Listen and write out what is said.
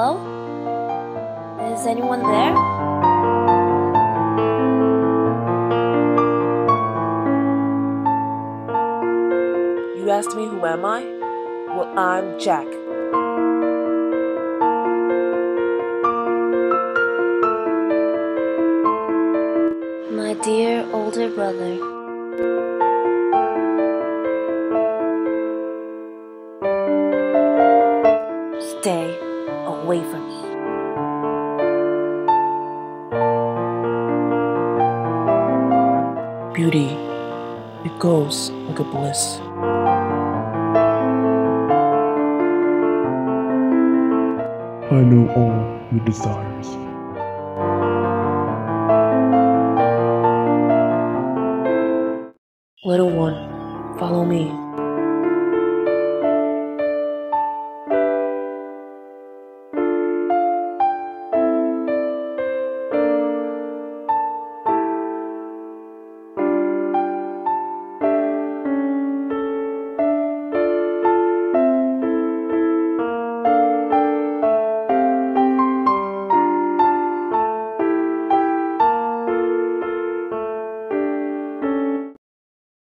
Hello? Is anyone there? You asked me who am I? Well, I'm Jack. My dear older brother. Stay away from me. Beauty, it goes like a bliss. I know all your desires. Little one, follow me.